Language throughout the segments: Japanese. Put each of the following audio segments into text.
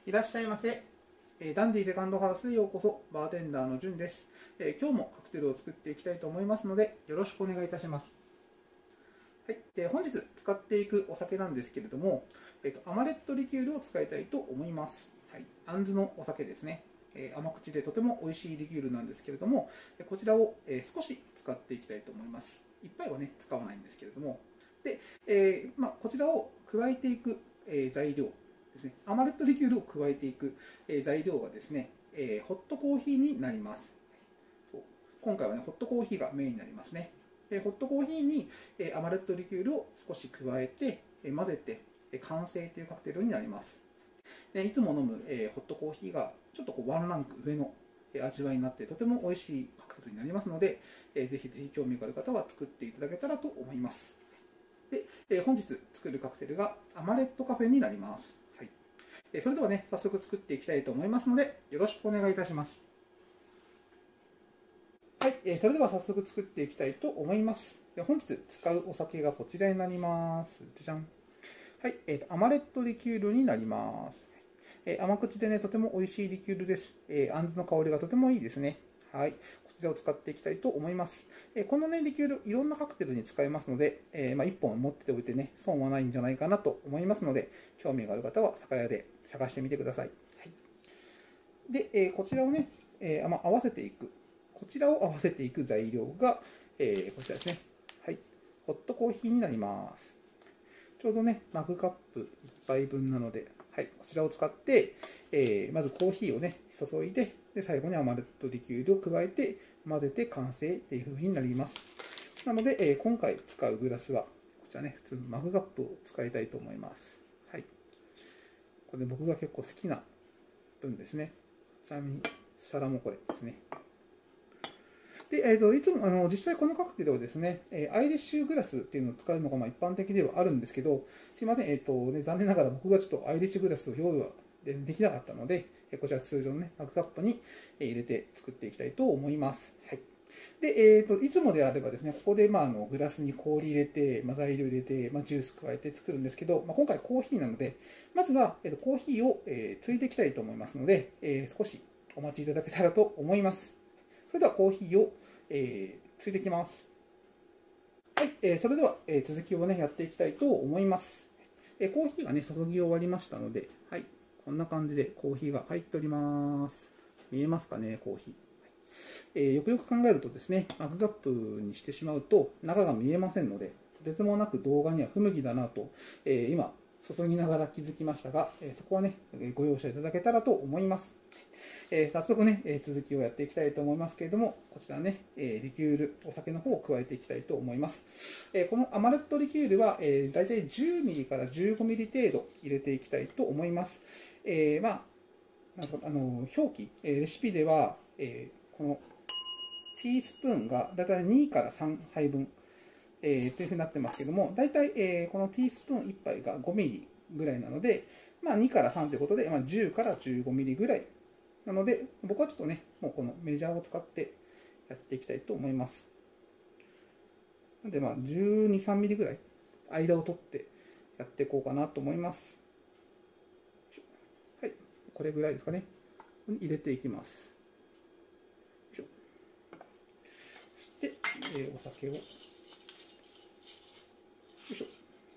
いらっしゃいませ。ダンディセカンドハウスへようこそ。バーテンダーのじゅんです。今日もカクテルを作っていきたいと思いますので、よろしくお願いいたします。はい、本日使っていくお酒なんですけれども、アマレットリキュールを使いたいと思います。はい、アンズのお酒ですね。甘口でとても美味しいリキュールなんですけれども、こちらを少し使っていきたいと思います。いっぱいはね、使わないんですけれども。で、こちらを加えていく材料ですね。アマレットリキュールを加えていく材料がですね、ホットコーヒーになります。そう今回はね、ホットコーヒーがメインになりますね。ホットコーヒーにアマレットリキュールを少し加えて混ぜて完成というカクテルになります。いつも飲むホットコーヒーがちょっとワンランク上の味わいになってとても美味しいカクテルになりますので、ぜひぜひ興味がある方は作っていただけたらと思います。で、本日作るカクテルがアマレットカフェになります。はい、それではね、早速作っていきたいと思いますので、よろしくお願いいたします。はい、それでは早速作っていきたいと思います。本日使うお酒がこちらになります。じゃじゃん。はい、アマレットリキュールになります。甘口でね、とても美味しいリキュールです。あんずの香りがとてもいいですね。はい、こちらを使っていきたいと思います。このね、リキュール、いろんなカクテルに使えますので、1本持っておいてね、損はないんじゃないかなと思いますので、興味がある方は酒屋で探してみてください。はい、で、こちらをね、合わせていく。こちらを合わせていく材料が、こちらですね。はい、ホットコーヒーになります。ちょうどね、マグカップ1杯分なので、はい、こちらを使って、まずコーヒーをね、注いで、最後にアマレットリキュールを加えて、混ぜて完成っていう風になります。なので、今回使うグラスは、こちらね、普通のマグカップを使いたいと思います。はい。これ僕が結構好きな分ですね。ちなみに、皿もこれですね。で、いつも実際このカクテルをですね、アイリッシュグラスっていうのを使うのが一般的ではあるんですけど、すいません、残念ながら僕がちょっとアイリッシュグラスを用意はできなかったので、こちら通常のね、マグカップに入れて作っていきたいと思います。はい。で、いつもであればですね、ここでグラスに氷入れて、材料入れて、ジュース加えて作るんですけど、今回コーヒーなので、まずはコーヒーをついていきたいと思いますので、少しお待ちいただけたらと思います。それではコーヒーをついていきます。はい、それでは続きをね、やっていきたいと思います。コーヒーがね、注ぎ終わりましたので、はい、こんな感じでコーヒーが入っております。見えますかね、コーヒー。よくよく考えるとですね、マグカップにしてしまうと中が見えませんので、とてつもなく動画には不向きだなと、今、注ぎながら気づきましたが、そこはね、ご容赦いただけたらと思います。早速ね、続きをやっていきたいと思いますけれども、こちらね、リキュール、お酒の方を加えていきたいと思います。このアマレットリキュールは、だいたい10ミリから15ミリ程度入れていきたいと思います。表記、レシピでは、このティースプーンがだいたい2から3杯分、というふうになってますけども、だいたいこのティースプーン1杯が5ミリぐらいなので、2から3ということで、10から15ミリぐらいなので、僕はちょっとね、もうこのメジャーを使ってやっていきたいと思います。なので、12、3ミリぐらい、間を取ってやっていこうかなと思います。はい、これぐらいですかね。入れていきます。そして、お酒を、よいしょ、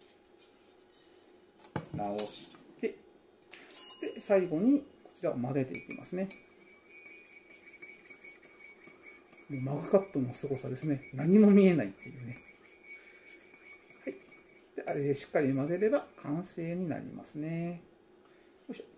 直して、で、最後に、こちらを混ぜていきますね。もうマグカップの凄さですね。何も見えないっていうね。はい。で、しっかり混ぜれば完成になりますね。よいしょ。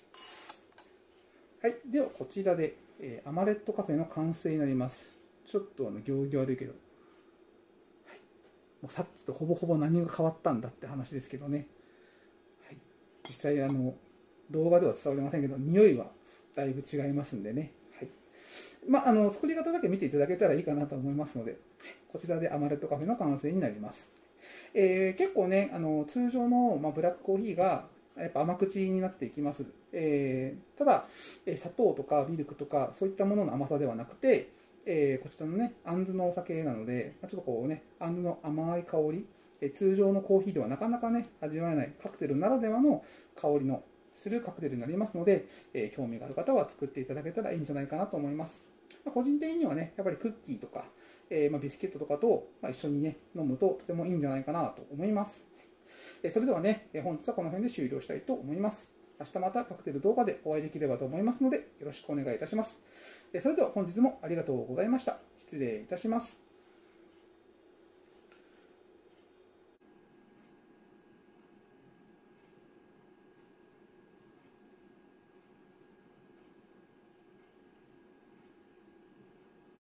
はい。では、こちらで、アマレットカフェの完成になります。ちょっと行儀悪いけど。はい。もうさっきとほぼほぼ何が変わったんだって話ですけどね。はい。実際、動画では伝わりませんけど、匂いはだいぶ違いますんでね。作り方だけ見ていただけたらいいかなと思いますので、こちらでアマレットカフェの完成になります。結構ね、通常の、ブラックコーヒーがやっぱ甘口になっていきます。ただ、砂糖とかミルクとかそういったものの甘さではなくて、こちらのね、あんずのお酒なので、ちょっとこうね、あんずの甘い香り、通常のコーヒーではなかなかね、味わえないカクテルならではの香りのするカクテルになりますので、興味がある方は作っていただけたらいいんじゃないかなと思います。個人的にはね、やっぱりクッキーとか、ビスケットとかと一緒にね、飲むととてもいいんじゃないかなと思います。それではね、本日はこの辺で終了したいと思います。明日またカクテル動画でお会いできればと思いますので、よろしくお願いいたします。それでは本日もありがとうございました。失礼いたします。